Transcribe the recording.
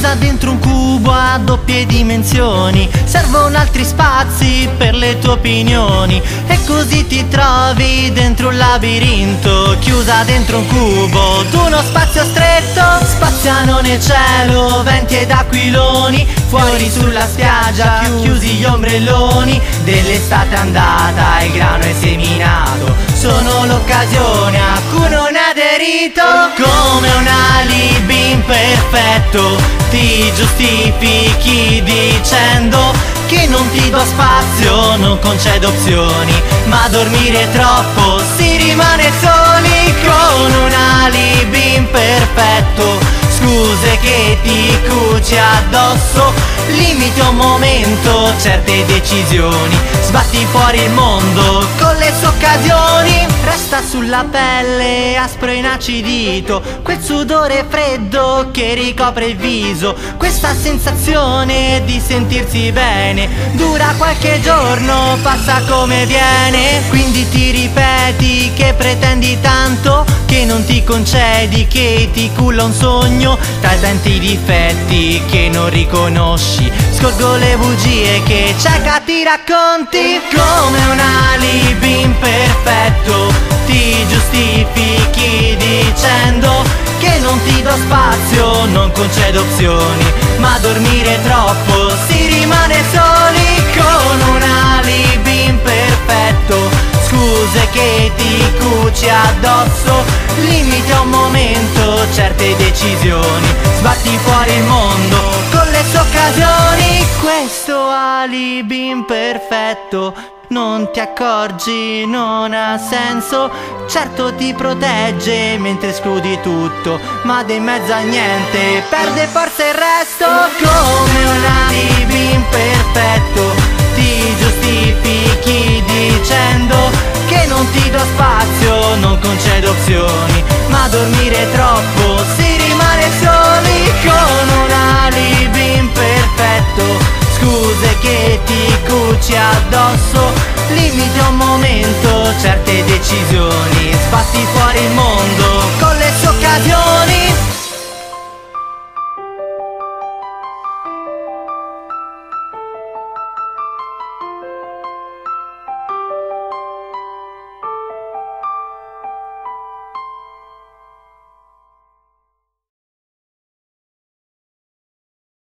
chiusa dentro un cubo a doppie dimensioni. Servono altri spazi per le tue opinioni, e così ti trovi dentro un labirinto, chiusa dentro un cubo d'uno spazio stretto. Spaziano nel cielo venti ed aquiloni, fuori sulla spiaggia chiusi gli ombrelloni. Dell'estate andata il grano è seminato, sono l'occasione a cui non è aderito. Come un alibi imperfetto ti giustifichi dicendo che non ti do spazio, non concedo opzioni, ma a dormire troppo si rimane soli. Con un alibi imperfetto, scuse che ti cuci addosso, limiti un momento certe decisioni, sbatti fuori il mondo con le sue occasioni. Resta sulla pelle aspro e inacidito quel sudore freddo che ricopre il viso, questa sensazione di sentirsi bene dura qualche giorno, passa come viene. Quindi ti ripeti che pretendi tanto, che non ti concedi, che ti culla un sogno tra i tanti difetti che non riconosci. Scorgo le bugie che cieca ti racconti. Come un alibi imperfetto ti giustifichi dicendo che non ti do spazio, non concedo opzioni, ma a dormire troppo si rimane soli. Con un alibi imperfetto, scuse che ti cuci addosso, limiti un momento certe decisioni, sbatti fuori il mondo con le sue occasioni. Questo alibi imperfetto non ti accorgi, non ha senso. Certo ti protegge mentre escludi tutto, ma di mezzo a niente perde forza il resto. Come un alibi imperfetto ti giustifichi dicendo che non ti do spazio, non concedo opzioni, ma a dormire troppo si rimane soli. Con un alibi imperfetto, scuse che ti cuci addosso, limiti un momento certe decisioni, sbatti fuori il mondo